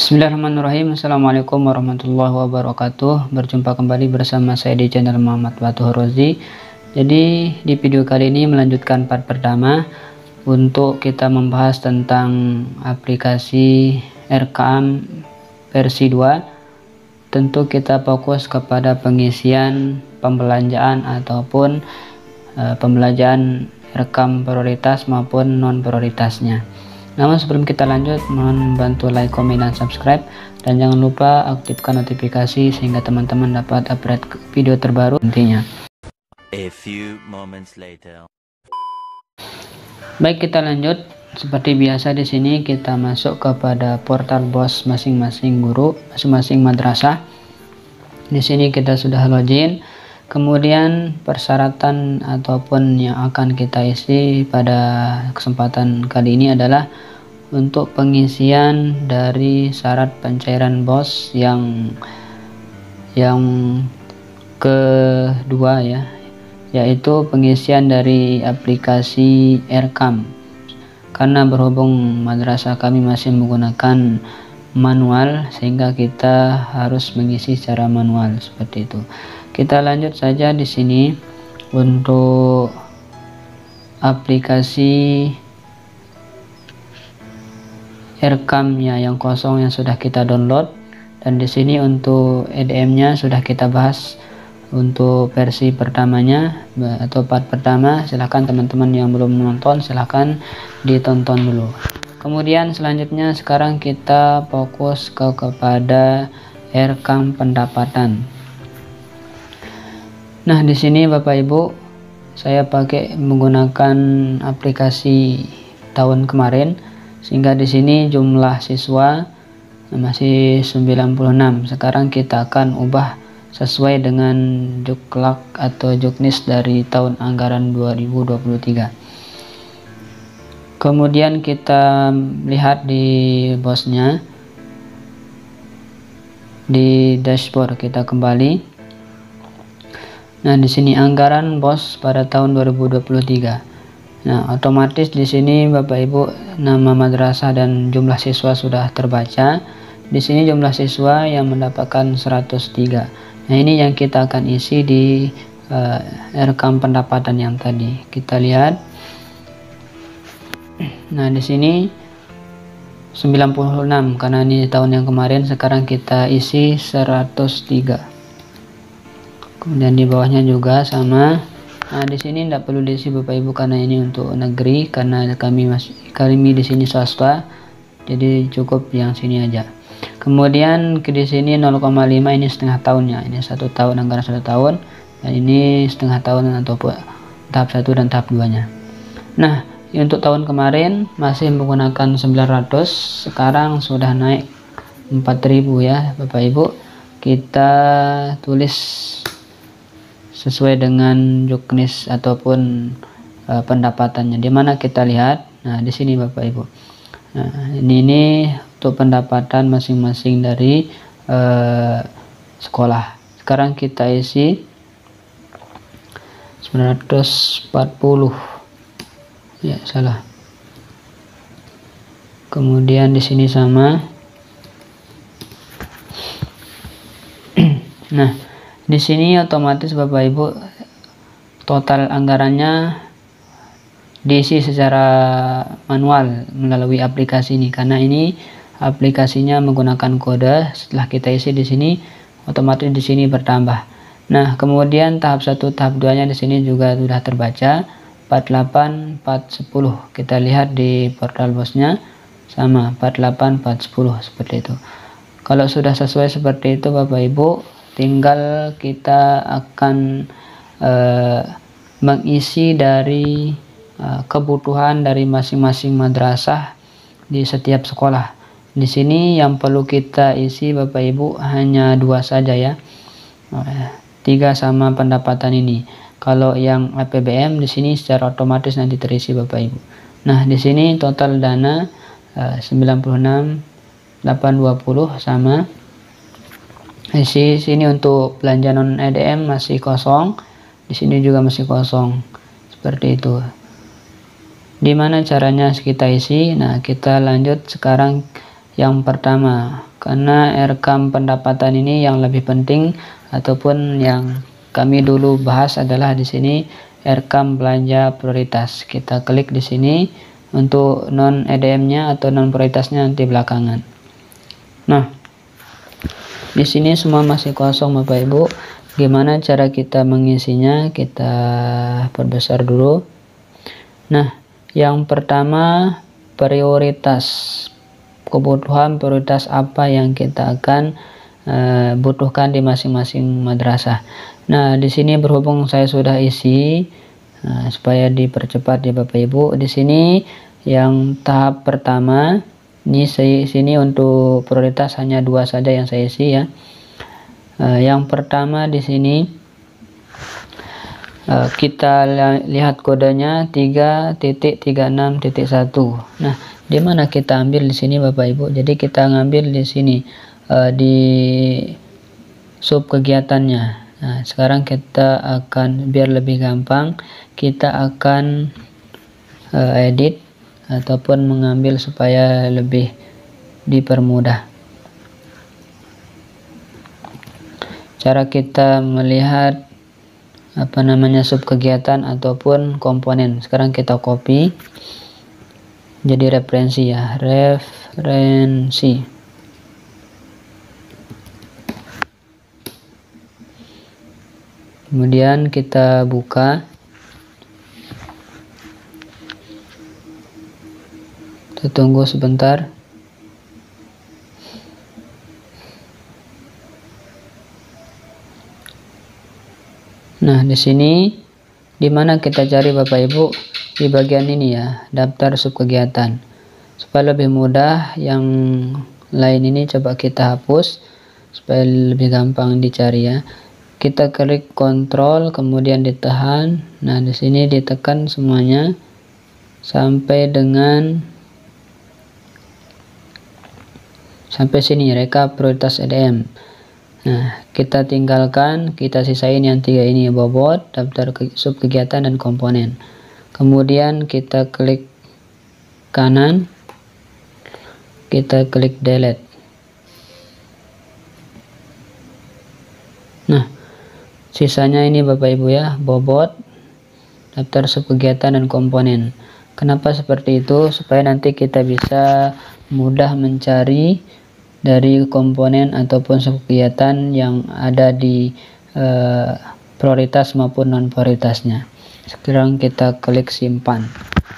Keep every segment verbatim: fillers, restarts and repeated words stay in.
Bismillahirrahmanirrahim. Assalamualaikum warahmatullahi wabarakatuh. Berjumpa kembali bersama saya di channel Muhammad Fatuh Rozi. Jadi di video kali ini melanjutkan part pertama untuk kita membahas tentang aplikasi R K M versi dua. Tentu kita fokus kepada pengisian pembelanjaan ataupun uh, pembelanjaan rekam prioritas maupun non prioritasnya. Namun sebelum kita lanjut, mohon bantu like, komen, dan subscribe, dan jangan lupa aktifkan notifikasi sehingga teman-teman dapat update video terbaru nantinya. A few moments later. Baik, kita lanjut. Seperti biasa di sini kita masuk kepada portal BOS masing-masing guru, masing-masing madrasah. Di sini kita sudah login. Kemudian persyaratan ataupun yang akan kita isi pada kesempatan kali ini adalah untuk pengisian dari syarat pencairan BOS yang yang kedua ya, yaitu pengisian dari aplikasi R K M. Karena berhubung madrasah kami masih menggunakan manual, sehingga kita harus mengisi secara manual seperti itu. Kita lanjut saja di sini untuk aplikasi R K M-nya yang kosong yang sudah kita download, dan di sini untuk E D M-nya sudah kita bahas untuk versi pertamanya atau part pertama. Silahkan teman-teman yang belum menonton silahkan ditonton dulu. Kemudian selanjutnya sekarang kita fokus ke kepada R K M pendapatan. Nah, di sini Bapak Ibu, saya pakai menggunakan aplikasi tahun kemarin, sehingga di sini jumlah siswa masih sembilan puluh enam. Sekarang kita akan ubah sesuai dengan juklak atau juknis dari tahun anggaran dua ribu dua puluh tiga. Kemudian kita lihat di bosnya, di dashboard kita kembali. Nah, di sini anggaran BOS pada tahun dua ribu dua puluh tiga. Nah, otomatis di sini Bapak Ibu nama madrasah dan jumlah siswa sudah terbaca. Di sini jumlah siswa yang mendapatkan seratus tiga. Nah, ini yang kita akan isi di uh, R K M pendapatan yang tadi. Kita lihat. Nah, di sini sembilan puluh enam karena ini tahun yang kemarin, sekarang kita isi seratus tiga. Kemudian di bawahnya juga sama. Nah, di sini tidak perlu diisi Bapak Ibu karena ini untuk negeri, karena kami masih kami di sini swasta, jadi cukup yang sini aja. Kemudian ke di sini nol koma lima, ini setengah tahunnya, ini satu tahun, anggaran satu tahun, dan ini setengah tahun ataupun tahap satu dan tahap dua nya. Nah, untuk tahun kemarin masih menggunakan sembilan ratus, sekarang sudah naik empat ribu ya Bapak Ibu. Kita tulis sesuai dengan juknis ataupun uh, pendapatannya, di mana kita lihat. Nah, di sini Bapak Ibu. Nah, ini, ini untuk pendapatan masing-masing dari uh, sekolah. Sekarang kita isi sembilan ratus empat puluh. Ya, salah. Kemudian di sini sama. Nah, di sini otomatis Bapak Ibu total anggarannya diisi secara manual melalui aplikasi ini, karena ini aplikasinya menggunakan kode. Setelah kita isi di sini, otomatis di sini bertambah. Nah, kemudian tahap satu, tahap dua nya di sini juga sudah terbaca empat puluh delapan, empat sepuluh. Kita lihat di portal bosnya sama empat puluh delapan, empat sepuluh seperti itu. Kalau sudah sesuai seperti itu Bapak Ibu, tinggal kita akan uh, mengisi dari uh, kebutuhan dari masing-masing madrasah di setiap sekolah. Di sini yang perlu kita isi Bapak Ibu hanya dua saja ya, uh, tiga sama pendapatan ini. Kalau yang A P B M di sini secara otomatis nanti terisi Bapak Ibu. Nah, di sini total dana uh, sembilan puluh enam, delapan dua puluh sama. Di sini untuk belanja non E D M masih kosong, di sini juga masih kosong, seperti itu. Dimana caranya kita isi? Nah, kita lanjut sekarang yang pertama karena rekam pendapatan ini yang lebih penting ataupun yang kami dulu bahas adalah di sini rekam belanja prioritas. Kita klik di sini, untuk non E D M-nya atau non prioritasnya nanti belakangan. Nah, di sini semua masih kosong Bapak Ibu. Gimana cara kita mengisinya? Kita perbesar dulu. Nah, yang pertama prioritas. Kebutuhan prioritas apa yang kita akan uh, butuhkan di masing-masing madrasah. Nah, di sini berhubung saya sudah isi, nah, supaya dipercepat ya Bapak Ibu. Di sini yang tahap pertama, ini saya sini untuk prioritas hanya dua saja yang saya isi ya. Uh, yang pertama di sini uh, kita lihat kodenya tiga titik tiga enam titik satu. Nah, di mana kita ambil di sini Bapak Ibu? Jadi kita ngambil di sini uh, di sub kegiatannya. Nah, sekarang kita akan, biar lebih gampang, kita akan uh, edit ataupun mengambil supaya lebih dipermudah. Cara kita melihat apa namanya sub kegiatan ataupun komponen. Sekarang kita copy jadi referensi ya, referensi. Kemudian kita buka, kita tunggu sebentar. Nah, di sini dimana kita cari Bapak Ibu, di bagian ini ya, daftar sub kegiatan. Supaya lebih mudah, yang lain ini coba kita hapus supaya lebih gampang dicari ya. Kita klik kontrol kemudian ditahan. Nah, di sini ditekan semuanya sampai dengan sampai sini rekap prioritas E D M. Nah, kita tinggalkan, kita sisain yang tiga ini, bobot, daftar ke, sub kegiatan dan komponen. Kemudian kita klik kanan, kita klik delete. Nah, sisanya ini Bapak Ibu ya, bobot, daftar sub kegiatan dan komponen. Kenapa seperti itu? Supaya nanti kita bisa mudah mencari dari komponen ataupun sub kegiatan yang ada di eh, prioritas maupun non prioritasnya. Sekarang kita klik simpan.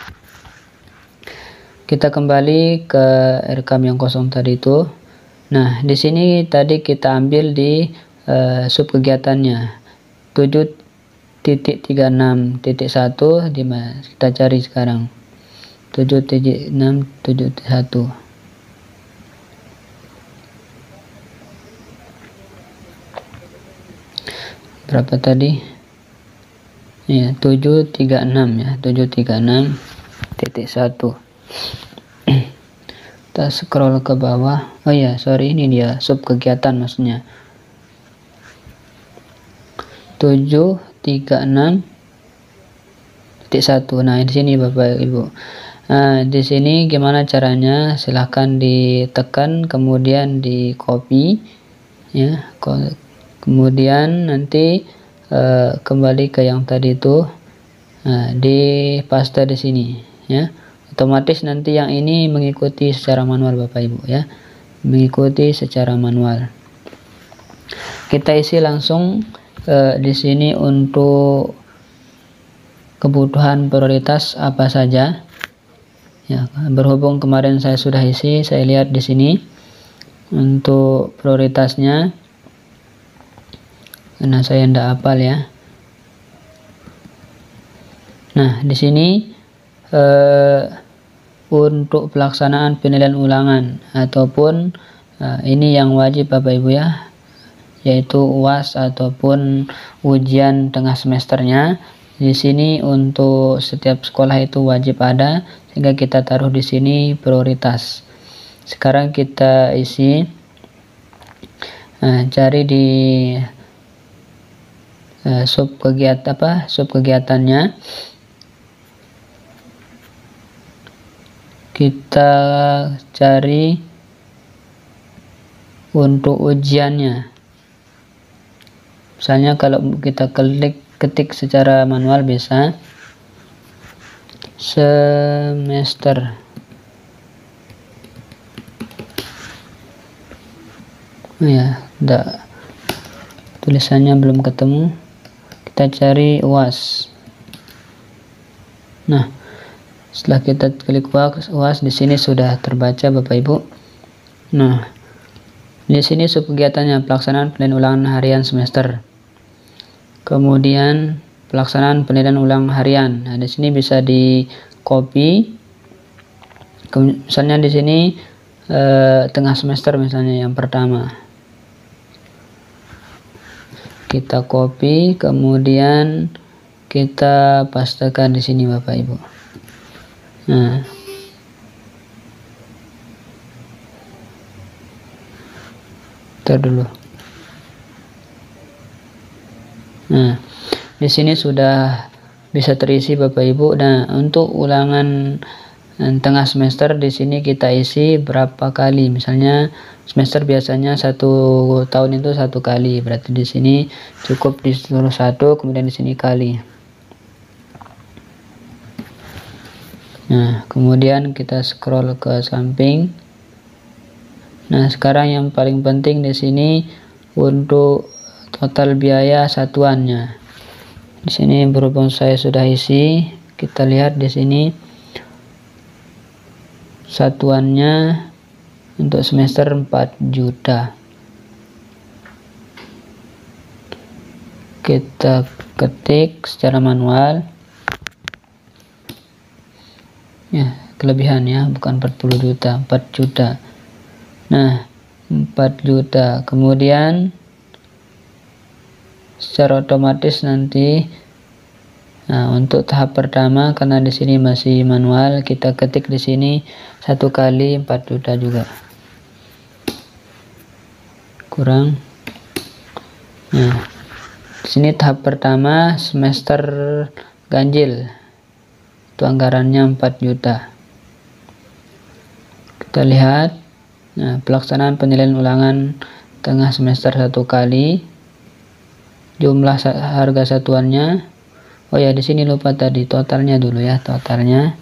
Kita kembali ke rekam yang kosong tadi itu. Nah, di sini tadi kita ambil di eh, sub kegiatannya tujuh titik tiga enam titik satu, di mana kita cari sekarang tujuh titik enam tujuh titik satu. Berapa tadi ya, tujuh tiga enam ya, tujuh tiga enam titik satu. Kita scroll ke bawah. Oh ya, sorry, ini dia sub kegiatan maksudnya tujuh tiga enam titik satu. Nah, di sini Bapak Ibu. Nah, di sini gimana caranya? Silahkan ditekan kemudian di copy ya. Kemudian nanti uh, kembali ke yang tadi itu, nah, di paste di sini ya. Otomatis nanti yang ini mengikuti secara manual Bapak Ibu ya, mengikuti secara manual. Kita isi langsung uh, di sini untuk kebutuhan prioritas apa saja ya. Berhubung kemarin saya sudah isi, saya lihat di sini untuk prioritasnya. Karena saya tidak hafal ya. Nah, di sini eh, untuk pelaksanaan penilaian ulangan ataupun eh, ini yang wajib Bapak Ibu ya, yaitu U A S ataupun ujian tengah semesternya. Di sini untuk setiap sekolah itu wajib ada, sehingga kita taruh di sini prioritas. Sekarang kita isi, nah, cari di Uh, sub kegiatan apa sub kegiatannya, kita cari untuk ujiannya. Misalnya kalau kita klik ketik secara manual bisa semester oh ya, enggak, tulisannya belum ketemu, kita cari U A S. Nah, setelah kita klik U A S, di sini sudah terbaca Bapak Ibu. Nah, di sini subkegiatannya pelaksanaan penilaian ulangan harian semester. Kemudian pelaksanaan penilaian ulang harian. Nah, di sini bisa di copy. Misalnya di sini eh, tengah semester misalnya yang pertama. Kita copy, kemudian kita pastekan di sini Bapak Ibu. Nah, Ntar dulu. Nah, di sini sudah bisa terisi Bapak Ibu. Nah, untuk ulangan tengah semester di sini kita isi berapa kali. Misalnya semester biasanya satu tahun itu satu kali, berarti di sini cukup disuruh satu, kemudian di sini kali. Nah, kemudian kita scroll ke samping. Nah, sekarang yang paling penting di sini untuk total biaya satuannya. Di sini berhubung saya sudah isi, kita lihat di sini satuannya untuk semester empat juta. Kita ketik secara manual. Ya, kelebihan ya, bukan empat puluh juta, empat juta. Nah, empat juta. Kemudian secara otomatis nanti, nah untuk tahap pertama karena di sini masih manual, kita ketik di sini satu kali empat juta juga. Kurang. Nah, di sini tahap pertama semester ganjil. Itu anggarannya empat juta. Kita lihat. Nah, pelaksanaan penilaian ulangan tengah semester satu kali. Jumlah harga satuannya. Oh ya, di sini lupa tadi totalnya dulu ya, totalnya.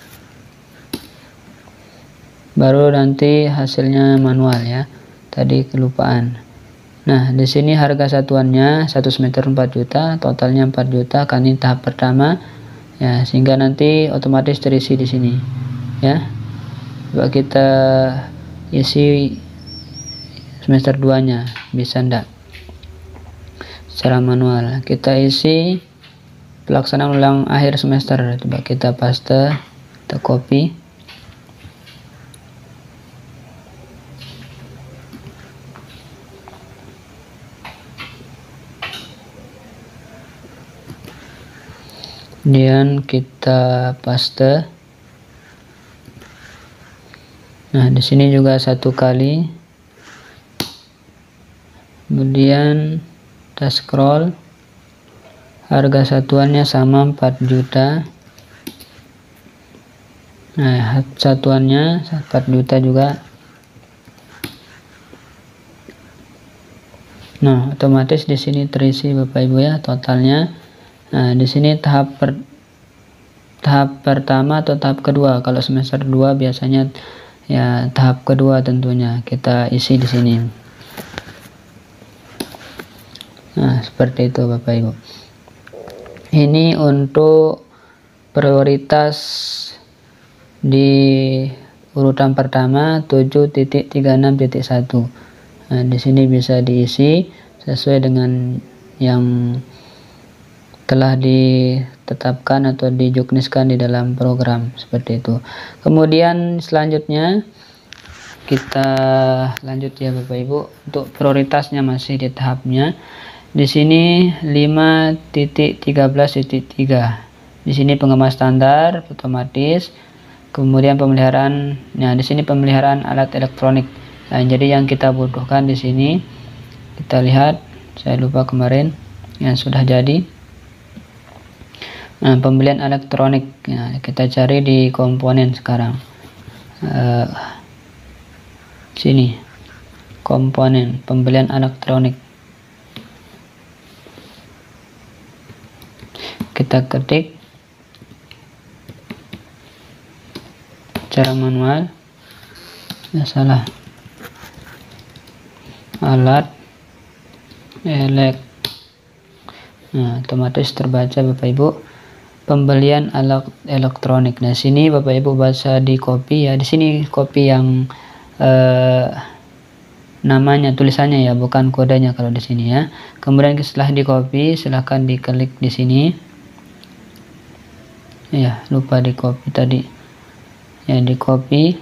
Baru nanti hasilnya manual ya. Tadi kelupaan. Nah, di sini harga satuannya satu semester empat juta, totalnya empat juta kan ini tahap pertama. Ya, sehingga nanti otomatis terisi di sini. Ya. Coba kita isi semester dua nya, bisa ndak? Secara manual. Kita isi pelaksanaan ulang akhir semester. Coba kita paste, kita copy. Kemudian kita paste. Nah, di sini juga satu kali. Kemudian kita scroll. Harga satuannya sama empat juta. Nah, satuannya empat juta juga. Nah, otomatis di sini terisi Bapak Ibu ya totalnya. Nah, di sini tahap per, tahap pertama atau tahap kedua. Kalau semester dua biasanya ya tahap kedua tentunya kita isi di sini. Nah, seperti itu Bapak Ibu. Ini untuk prioritas di urutan pertama tujuh titik tiga enam titik satu. Nah, di sini bisa diisi sesuai dengan yang telah ditetapkan atau dijukniskan di dalam program seperti itu. Kemudian selanjutnya kita lanjut ya Bapak Ibu, untuk prioritasnya masih di tahapnya. Di sini lima titik tiga belas titik tiga. Di sini pengemas standar otomatis. Kemudian pemeliharaan. Nah, di sini pemeliharaan alat elektronik. Nah, jadi yang kita butuhkan di sini kita lihat, saya lupa kemarin yang sudah jadi. Nah, pembelian elektronik, nah, kita cari di komponen sekarang. Uh, sini, komponen pembelian elektronik. Kita ketik cara manual, ya salah, alat elek. Nah, otomatis terbaca Bapak Ibu, pembelian alat elektronik. Nah, sini Bapak Ibu baca di copy ya. Di sini copy yang eh, namanya, tulisannya ya, bukan kodenya kalau di sini ya. Kemudian setelah di copy, silahkan diklik di sini. Ya, lupa di copy tadi. Ya, di copy.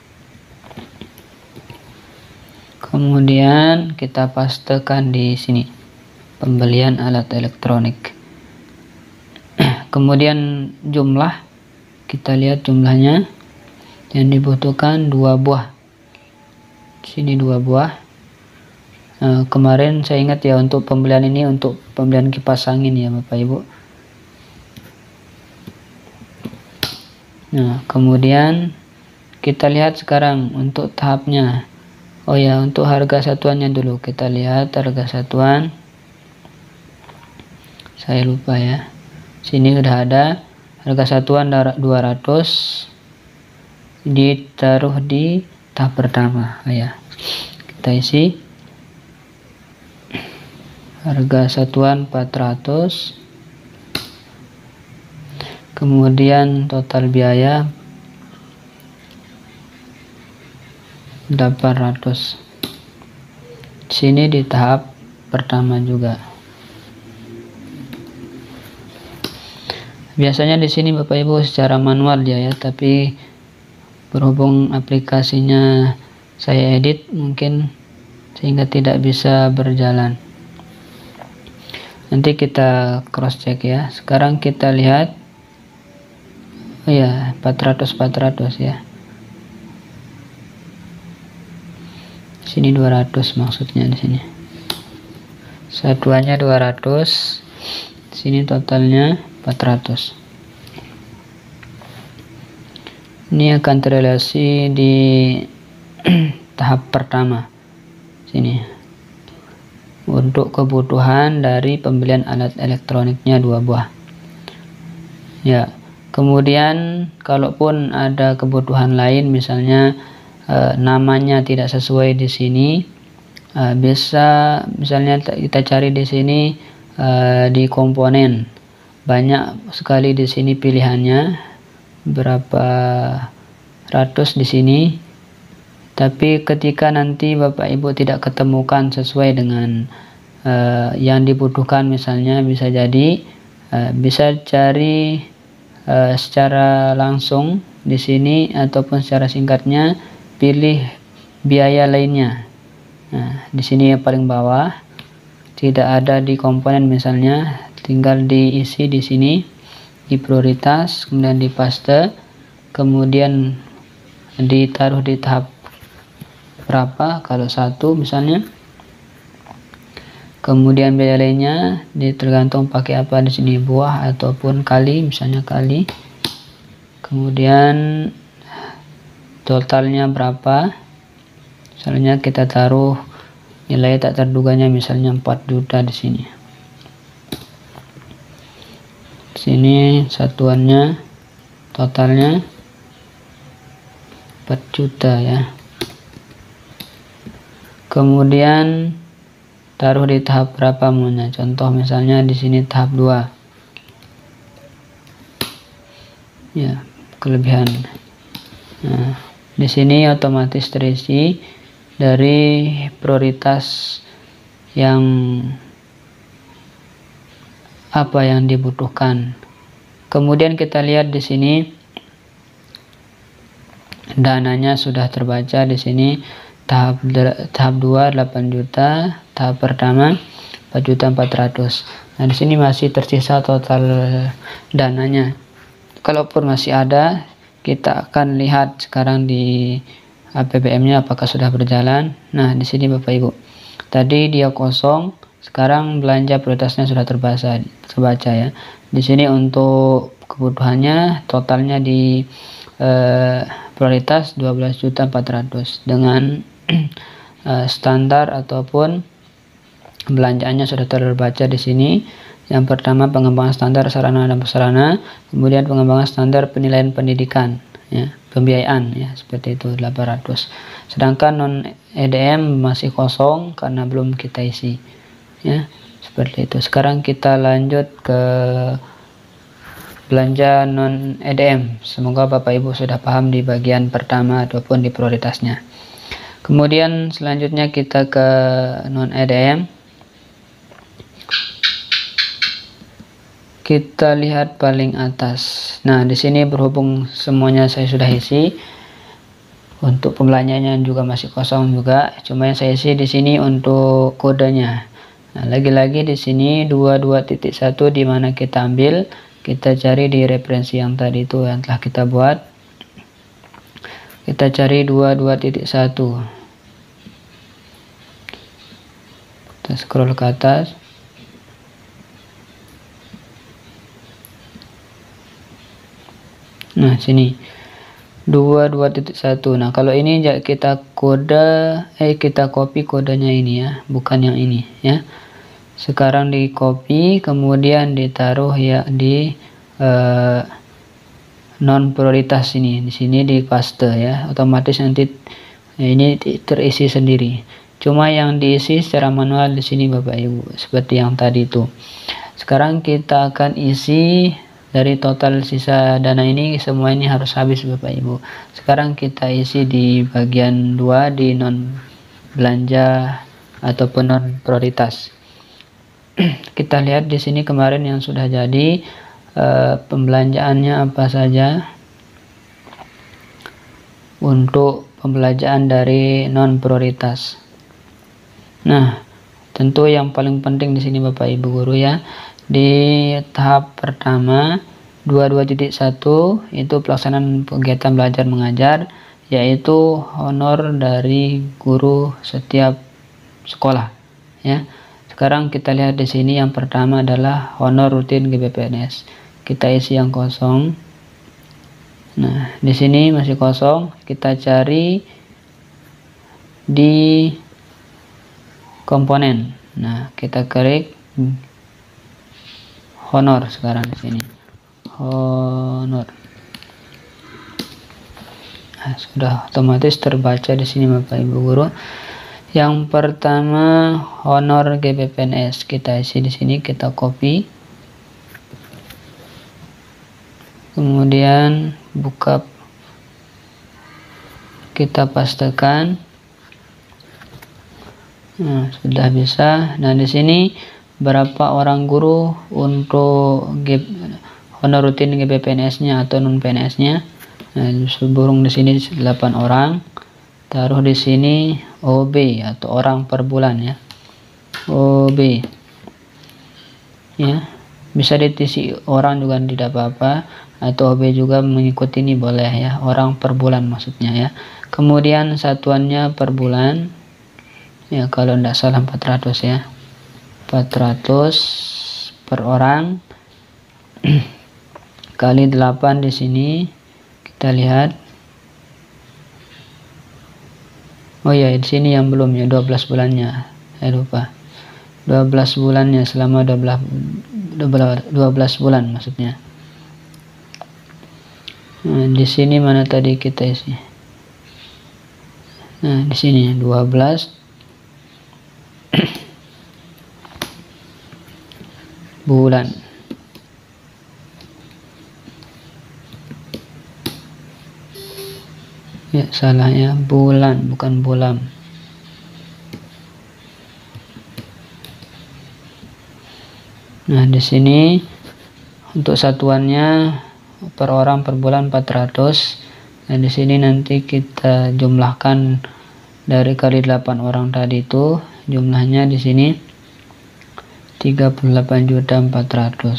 Kemudian kita pastekan di sini. Pembelian alat elektronik. Kemudian jumlah, kita lihat jumlahnya yang dibutuhkan dua buah. Sini dua buah. Nah, kemarin saya ingat ya, untuk pembelian ini untuk pembelian kipas angin ya Bapak Ibu. Nah, kemudian kita lihat sekarang untuk tahapnya. Oh ya, untuk harga satuannya dulu kita lihat harga satuan. Saya lupa ya. Sini sudah ada harga satuan dua ratus, ditaruh di tahap pertama. Oh ya, kita isi harga satuan empat ratus, kemudian total biaya delapan ratus. Sini di tahap pertama juga. Biasanya di sini Bapak Ibu secara manual ya ya, tapi berhubung aplikasinya saya edit mungkin sehingga tidak bisa berjalan. Nanti kita cross check ya. Sekarang kita lihat, oh ya, empat ratus empat ratus ya. Sini dua ratus maksudnya di sini. Satuannya dua ratus. Sini totalnya empat ratus. Ini akan terrelasi di tahap pertama. Sini. Untuk kebutuhan dari pembelian alat elektroniknya dua buah. Ya. Kemudian kalaupun ada kebutuhan lain, misalnya eh, namanya tidak sesuai di sini, eh, bisa misalnya kita cari di sini eh, di komponen. Banyak sekali di sini pilihannya, berapa ratus di sini. Tapi ketika nanti Bapak Ibu tidak ketemukan sesuai dengan uh, yang dibutuhkan, misalnya bisa jadi uh, bisa cari uh, secara langsung di sini, ataupun secara singkatnya pilih biaya lainnya. Nah, di sini yang paling bawah tidak ada di komponen misalnya, tinggal diisi di sini di prioritas, kemudian di paste, kemudian ditaruh di tahap berapa, kalau satu misalnya. Kemudian biaya lainnya tergantung pakai apa di sini, buah ataupun kali, misalnya kali. Kemudian totalnya berapa, misalnya kita taruh nilai tak terduganya misalnya empat juta di sini. Sini satuannya totalnya empat juta ya. Kemudian taruh di tahap berapa maunya. Contoh misalnya di sini tahap dua. Ya, kelebihan. Nah, di sini otomatis terisi dari prioritas yang apa yang dibutuhkan. Kemudian kita lihat di sini dananya sudah terbaca di sini. Tahap tahap dua delapan juta, tahap pertama empat juta empat ratus. Nah, di sini masih tersisa total dananya. Kalaupun masih ada, kita akan lihat sekarang di A P B M-nya apakah sudah berjalan. Nah, di sini Bapak Ibu. Tadi dia kosong, sekarang belanja prioritasnya sudah terbaca, terbaca ya. Di sini untuk kebutuhannya totalnya di eh, prioritas dua belas juta empat ratus dengan uh, standar ataupun belanjaannya sudah terbaca di sini. Yang pertama pengembangan standar sarana dan prasarana, kemudian pengembangan standar penilaian pendidikan, ya, pembiayaan, ya, seperti itu delapan ratus. Sedangkan non E D M masih kosong karena belum kita isi, ya, seperti itu. Sekarang kita lanjut ke belanja non E D M. Semoga Bapak Ibu sudah paham di bagian pertama ataupun di prioritasnya. Kemudian selanjutnya kita ke non E D M. Kita lihat paling atas. Nah, di sini berhubung semuanya saya sudah isi. Untuk pembelanjaannya juga masih kosong juga. Cuma yang saya isi di sini untuk kodenya. Nah, lagi-lagi di sini dua puluh dua titik satu di mana kita ambil, kita cari di referensi yang tadi itu yang telah kita buat. Kita cari dua puluh dua titik satu. Kita scroll ke atas. Nah, sini dua puluh dua titik satu. Nah, kalau ini kita kode eh kita copy kodenya ini, ya, bukan yang ini, ya. Sekarang di copy kemudian ditaruh ya di eh, non prioritas ini. Di sini di paste, ya. Otomatis nanti ya, ini terisi sendiri. Cuma yang diisi secara manual di sini Bapak Ibu, seperti yang tadi itu. Sekarang kita akan isi dari total sisa dana ini, semua ini harus habis Bapak Ibu. Sekarang kita isi di bagian dua di non belanja ataupun non prioritas. Kita lihat di sini kemarin yang sudah jadi eh, pembelanjaannya apa saja. Untuk pembelanjaan dari non prioritas. Nah, tentu yang paling penting di sini Bapak Ibu guru, ya. Di tahap pertama dua puluh dua titik satu itu pelaksanaan kegiatan belajar mengajar, yaitu honor dari guru setiap sekolah, ya. Sekarang kita lihat di sini yang pertama adalah honor rutin G B P N S. Kita isi yang kosong. Nah, di sini masih kosong, kita cari di komponen. Nah, kita klik honor sekarang di sini. Honor. Nah, sudah otomatis terbaca di sini Bapak Ibu guru. Yang pertama honor G B P N S, kita isi di sini, kita copy. Kemudian buka, kita pastekan. Nah, sudah bisa. Nah, di sini berapa orang guru untuk G honor rutin G B P N S-nya atau non P N S-nya. Nah, burung di sini delapan orang. Taruh di sini O B atau orang per bulan, ya. O B. Ya. Bisa ditisi orang juga tidak apa-apa, atau O B juga mengikuti ini boleh, ya. Orang per bulan maksudnya, ya. Kemudian satuannya per bulan. Ya, kalau tidak salah empat ratus, ya. empat ratus per orang kali delapan di sini. Kita lihat. Oh ya, di sini yang belum, ya, dua belas bulannya. Saya lupa. dua belas bulannya, selama dua belas dua belas bulan maksudnya. Nah, di sini mana tadi kita isi? Nah, di sini dua belas bulan. Ya, salahnya bulan bukan bulan. Nah, di sini untuk satuannya per orang per bulan empat ratus. Dan di sini nanti kita jumlahkan dari kali delapan orang tadi itu, jumlahnya di sini tiga puluh delapan juta empat ratus.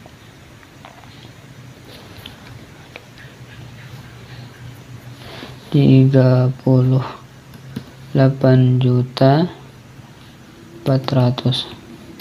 tiga puluh delapan juta empat ratus.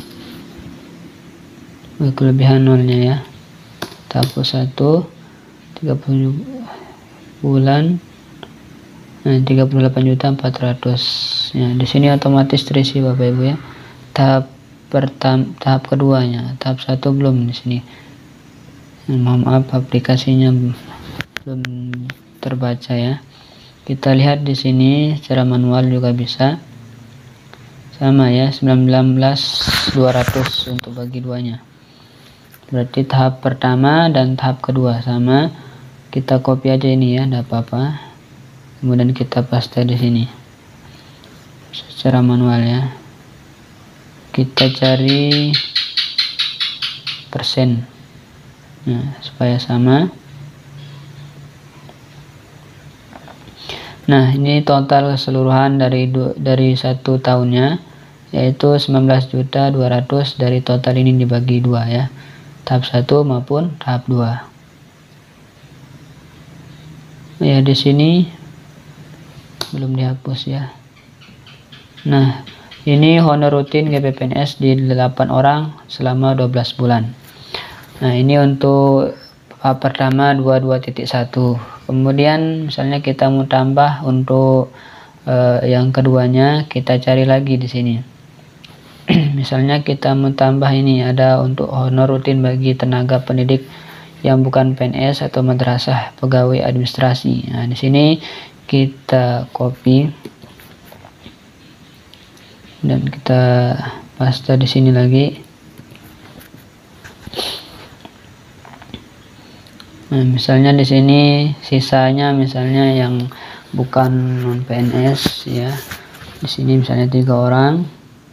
Kelebihan nolnya, ya. Hapus satu. tiga puluh bulan Nah, tiga puluh delapan juta empat ratus. Ya, di sini otomatis terisi Bapak Ibu ya. Tahap pertama, tahap keduanya, tahap satu belum di sini. Mohon maaf aplikasinya belum terbaca ya. Kita lihat di sini secara manual juga bisa. Sama ya, sembilan belas dua ratus untuk bagi duanya. Berarti tahap pertama dan tahap kedua sama. Kita copy aja ini ya, enggak apa-apa. Kemudian kita paste di sini. Secara manual ya. Kita cari persen. Nah, supaya sama. Nah, ini total keseluruhan dari dari satu tahunnya, yaitu sembilan belas juta dua ratus dari total ini dibagi dua ya. Tahap satu maupun tahap dua. Ya, di sini belum dihapus ya. Nah, ini honor rutin G P P N S di delapan orang selama dua belas bulan. Nah, ini untuk tahap pertama dua puluh dua titik satu. Kemudian misalnya kita mau tambah untuk uh, yang keduanya, kita cari lagi di sini. Misalnya kita mau tambah ini, ada untuk honor rutin bagi tenaga pendidik yang bukan P N S atau madrasah pegawai administrasi. Nah, di sini kita copy dan kita paste di sini lagi. Nah, misalnya di sini sisanya misalnya yang bukan non P N S ya. Di sini misalnya tiga orang.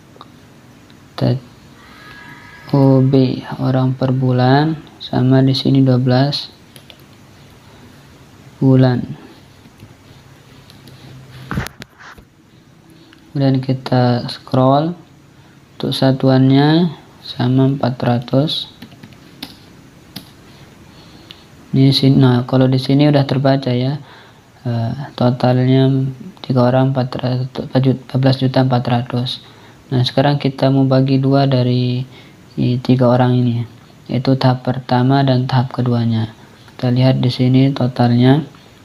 O B orang per bulan sama di sini dua belas bulan. Kemudian kita scroll untuk satuannya sama empat ratus. Di sini, nah kalau di sini udah terbaca ya, uh, totalnya tiga orang empat belas juta empat ratus. Nah, sekarang kita mau bagi dua dari tiga orang ini, yaitu tahap pertama dan tahap keduanya. Kita lihat di sini totalnya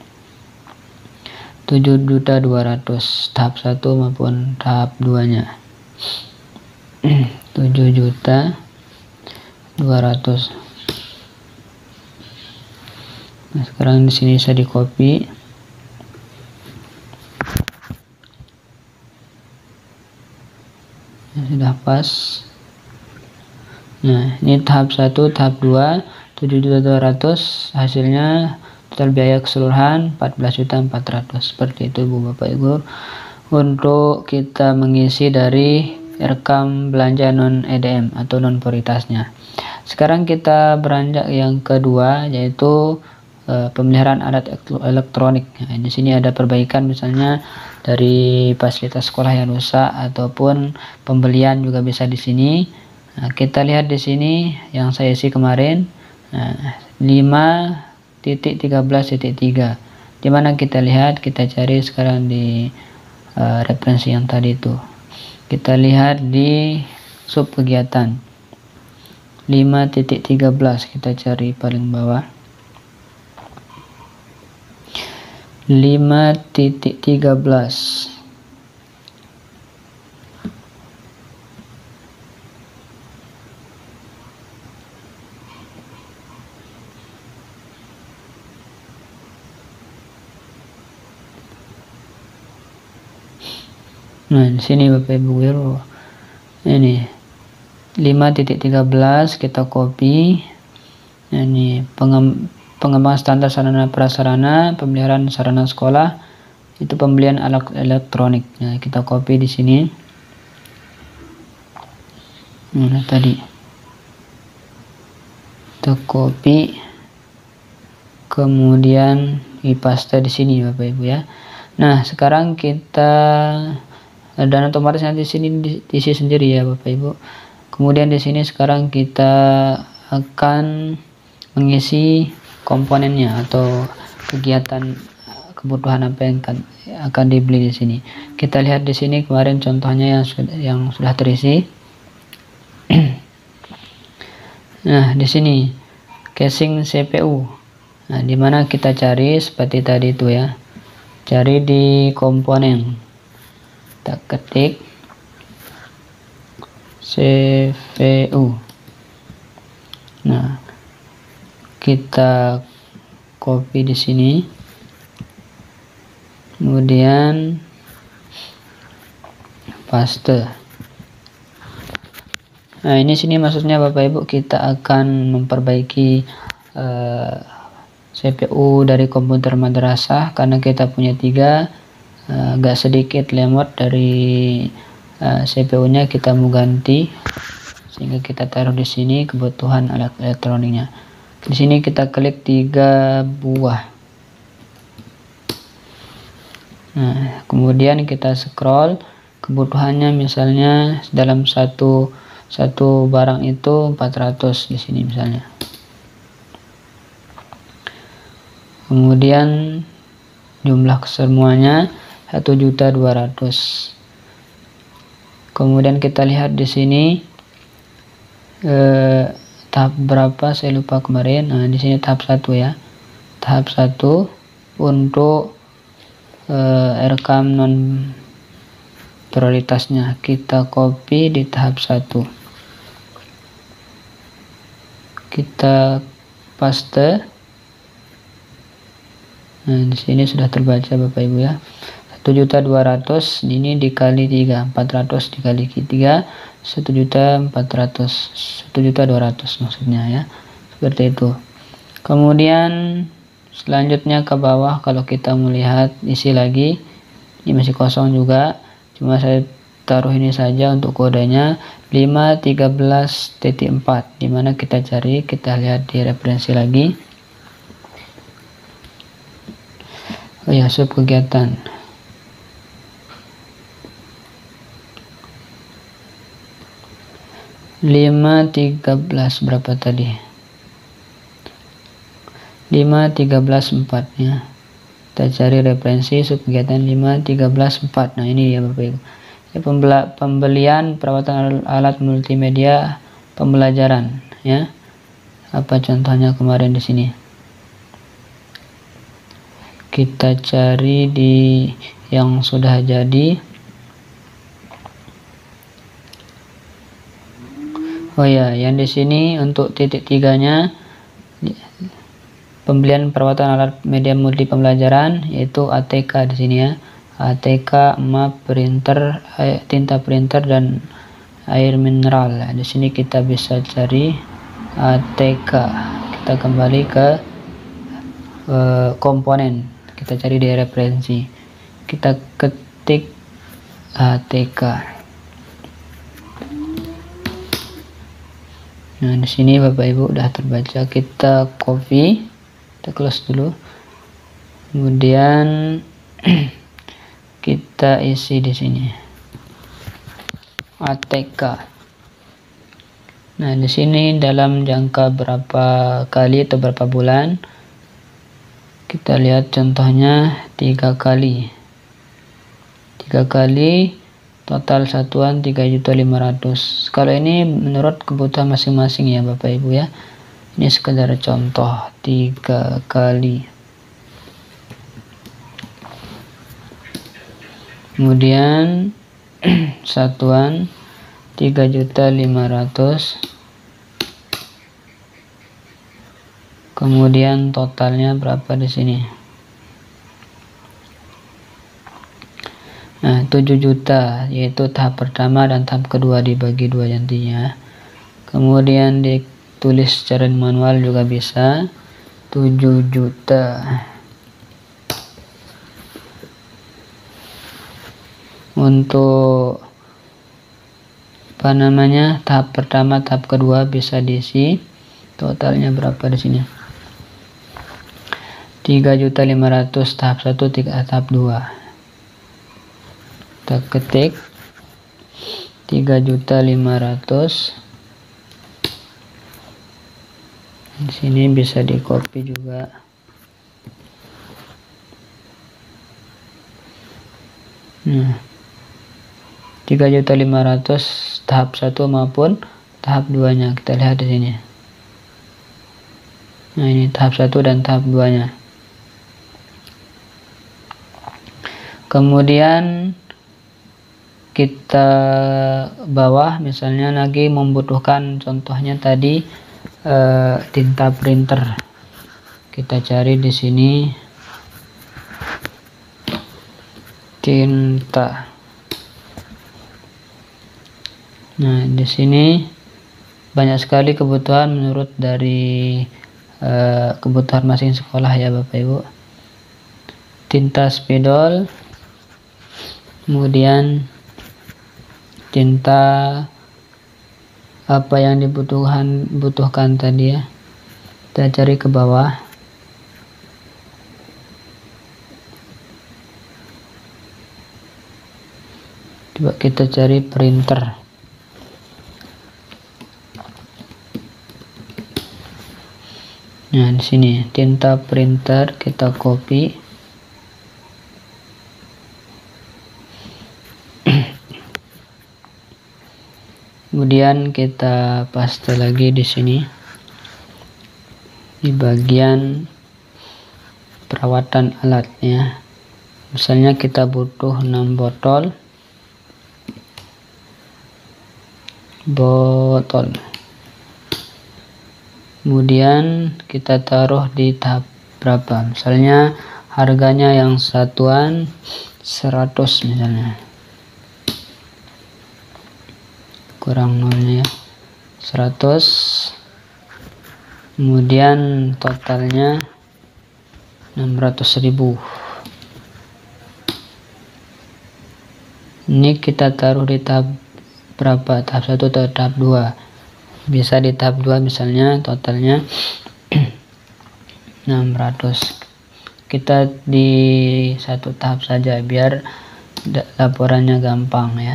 tujuh juta dua ratus tahap satu maupun tahap duanya. tujuh juta dua ratus. Nah, sekarang di sini bisa di copy. Sudah pas. Nah, ini tahap satu, tahap dua, tujuh juta dua ratus, hasilnya total biaya keseluruhan empat belas juta empat ratus. Seperti itu Bu Bapak Ibu, untuk kita mengisi dari rekam belanja non E D M atau non prioritasnya. Sekarang kita beranjak yang kedua, yaitu e, pemeliharaan alat elektronik. Nah, di sini ada perbaikan misalnya dari fasilitas sekolah yang rusak ataupun pembelian juga bisa di sini. Nah, kita lihat di sini yang saya isi kemarin, nah, lima titik tiga belas titik tiga. Dimana kita lihat, kita cari sekarang di uh, referensi yang tadi itu. Kita lihat di sub kegiatan lima titik tiga belas, kita cari paling bawah. lima titik tiga belas. Nah, di sini Bapak Ibu guru. Ini lima titik tiga belas kita copy. Ini pengem pengembangan standar sarana prasarana, pemeliharaan sarana sekolah, itu pembelian alat elektronik. Nah, kita copy di sini. Nah, tadi kita copy, kemudian dipaste di sini Bapak Ibu ya. Nah, sekarang kita dan otomatis nanti di sini diisi sendiri ya Bapak Ibu. Kemudian di sini sekarang kita akan mengisi komponennya atau kegiatan kebutuhan apa yang akan, akan dibeli di sini. Kita lihat di sini kemarin contohnya yang sudah, yang sudah terisi. Nah, di sini casing C P U. Nah, dimana kita cari seperti tadi itu ya. cari di komponen, kita ketik C P U. Nah, kita copy di sini, kemudian paste. Nah, ini sini maksudnya Bapak Ibu, kita akan memperbaiki uh, C P U dari komputer madrasah karena kita punya tiga, uh, agak sedikit lemot dari uh, C P U-nya, kita mau ganti sehingga kita taruh di sini kebutuhan alat elektroniknya. Di sini kita klik tiga buah. Nah, kemudian kita scroll kebutuhannya, misalnya dalam satu satu barang itu empat ratus di sini misalnya. Kemudian jumlah kesemuanya satu juta dua ratus ribu. Kemudian kita lihat di sini eh, tahap berapa saya lupa kemarin. Nah, di sini tahap satu ya. Tahap satu untuk eh, rekam non prioritasnya, kita copy di tahap satu. Kita paste. Nah, di sini sudah terbaca Bapak Ibu ya. satu juta dua ratus ribu ini dikali tiga, empat ratus dikali tiga, satu juta empat ratus ribu, satu juta dua ratus ribu maksudnya ya. Seperti itu. Kemudian selanjutnya ke bawah, kalau kita melihat isi lagi, ini masih kosong juga. Cuma saya taruh ini saja untuk kodenya lima tiga belas titik empat, dimana kita cari, kita lihat di referensi lagi. Oh ya, sub kegiatan. lima tiga belas berapa tadi? lima tiga belas empat ya. Kita cari referensi sub kegiatan lima tiga belas empat. Nah, ini ya Bapak Ibu. Ya, pembelian perawatan alat multimedia pembelajaran ya. Apa contohnya kemarin di sini? Kita cari di yang sudah jadi. Oh ya, yang di sini untuk titik tiganya pembelian perawatan alat media multi pembelajaran, yaitu A T K di sini ya. A T K, map, printer, tinta printer dan air mineral. Di sini kita bisa cari A T K. Kita kembali ke uh, komponen. Kita cari di referensi. Kita ketik A T K. Nah, di sini Bapak Ibu udah terbaca. Kita copy, kita close dulu. Kemudian kita isi di sini A T K. Nah, di sini dalam jangka berapa kali atau berapa bulan? Kita lihat contohnya tiga kali. Tiga kali total satuan tiga juta lima ratus ribu. Kalau ini menurut kebutuhan masing-masing ya Bapak Ibu ya. Ini sekedar contoh tiga kali. Kemudian satuan tiga juta lima ratus ribu. Kemudian totalnya berapa di sini? Nah, tujuh juta, yaitu tahap pertama dan tahap kedua dibagi dua nantinya. Kemudian ditulis secara manual juga bisa. tujuh juta. Untuk apa namanya? Tahap pertama, tahap kedua bisa diisi. Totalnya berapa di sini? tiga juta lima ratus ribu tahap satu, tahap dua. Kita ketik tiga juta lima ratus ribu. Di sini bisa di copy juga. Nah, tiga juta lima ratus ribu tahap satu maupun tahap dua nya. Kita lihat di sini. Nah, ini tahap satu dan tahap dua nya. Kemudian kita bawah misalnya lagi membutuhkan contohnya tadi eh, tinta printer, kita cari di sini tinta. Nah, di sini banyak sekali kebutuhan menurut dari eh, kebutuhan masing sekolah ya Bapak Ibu. Tinta spidol, kemudian tinta apa yang dibutuhkan butuhkan tadi ya, kita cari ke bawah. Coba kita cari printer. Nah, di sini tinta printer, kita copy. Kemudian kita paste lagi di sini di bagian perawatan alatnya. Misalnya kita butuh enam botol botol. Kemudian kita taruh di tahap berapa? Misalnya harganya yang satuan seratus misalnya. Kurang nolnya ya, seratus. Kemudian totalnya enam ratus ribu. Ini kita taruh di tahap berapa? Tahap satu atau tahap dua? Bisa di tahap dua misalnya totalnya enam ratus. Kita di satu tahap saja biar laporannya gampang ya.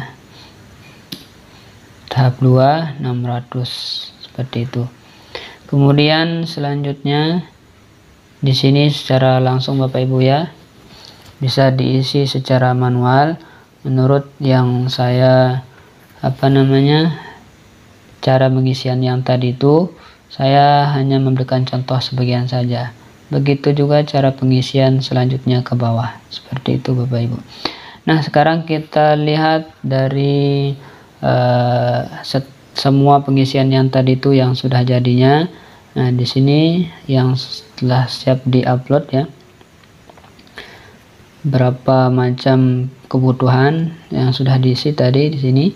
Tahap dua enam ratus seperti itu. Kemudian selanjutnya di sini secara langsung Bapak Ibu ya, bisa diisi secara manual menurut yang saya apa namanya cara pengisian yang tadi itu. Saya hanya memberikan contoh sebagian saja. Begitu juga cara pengisian selanjutnya ke bawah, seperti itu Bapak Ibu. Nah, sekarang kita lihat dari Uh, semua pengisian yang tadi itu yang sudah jadinya. Nah, di sini yang setelah siap diupload ya, berapa macam kebutuhan yang sudah diisi tadi di sini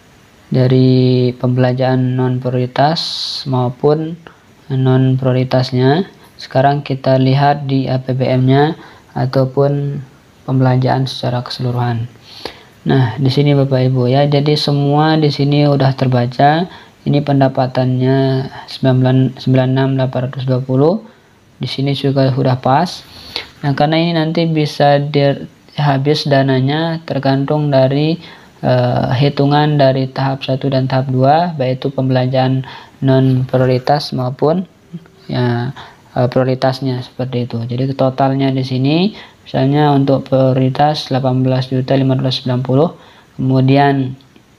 dari pembelajaran non prioritas maupun non prioritasnya. Sekarang kita lihat di A P B M-nya ataupun pembelajaran secara keseluruhan. Nah, di sini Bapak Ibu ya, jadi semua di sini udah terbaca. Ini pendapatannya sembilan puluh enam ribu delapan ratus dua puluh. Di sini juga sudah pas. Nah, karena ini nanti bisa di, habis dananya tergantung dari uh, hitungan dari tahap satu dan tahap dua, baik itu pembelajaran non prioritas maupun ya uh, prioritasnya seperti itu. Jadi totalnya di sini misalnya untuk prioritas delapan belas juta lima ratus sembilan puluh, kemudian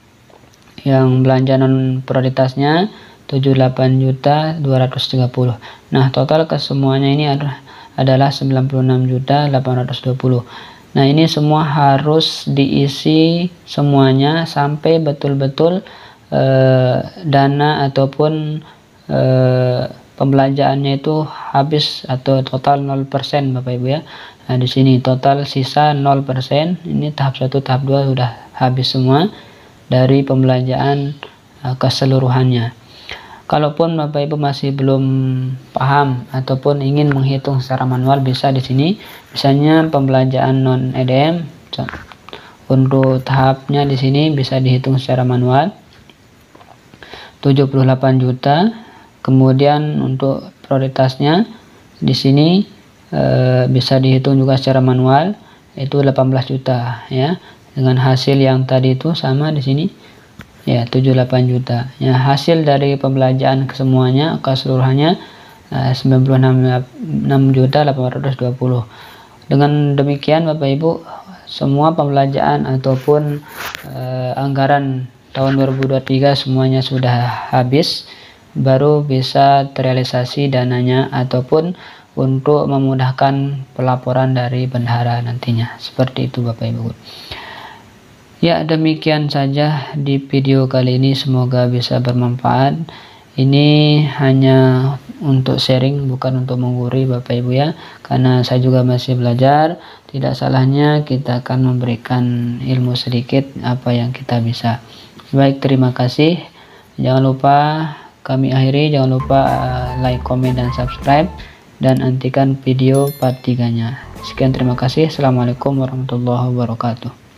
yang belanja non prioritasnya tujuh puluh delapan juta dua ratus tiga puluh. Nah, total kesemuanya ini adalah adalah sembilan puluh enam juta delapan ratus dua puluh. Nah, ini semua harus diisi semuanya sampai betul-betul eh, dana ataupun eh, pembelanjaannya itu habis atau total nol persen Bapak Ibu ya. Nah, di sini total sisa nol persen. Ini tahap satu, tahap dua sudah habis semua dari pembelanjaan uh, keseluruhannya. Kalaupun Bapak Ibu masih belum paham ataupun ingin menghitung secara manual, bisa di sini. Misalnya pembelanjaan non E D M untuk tahapnya di sini bisa dihitung secara manual tujuh puluh delapan juta. Kemudian untuk prioritasnya di sini e, bisa dihitung juga secara manual, itu delapan belas juta ya. Dengan hasil yang tadi itu sama di sini ya, tujuh puluh delapan juta. Ya, hasil dari pembelanjaan kesemuanya keseluruhannya e, sembilan puluh enam juta delapan ratus dua puluh. Dengan demikian Bapak Ibu, semua pembelanjaan ataupun e, anggaran tahun dua ribu dua puluh tiga semuanya sudah habis, baru bisa terrealisasi dananya ataupun untuk memudahkan pelaporan dari bendahara nantinya. Seperti itu Bapak Ibu. Ya, demikian saja di video kali ini, semoga bisa bermanfaat. Ini hanya untuk sharing, bukan untuk menggurui Bapak Ibu ya, karena saya juga masih belajar. Tidak salahnya kita akan memberikan ilmu sedikit apa yang kita bisa. Baik, terima kasih. Jangan lupa kami akhiri, jangan lupa like, komen, dan subscribe, dan nantikan video part tiga nya. Sekian, terima kasih. Assalamualaikum warahmatullahi wabarakatuh.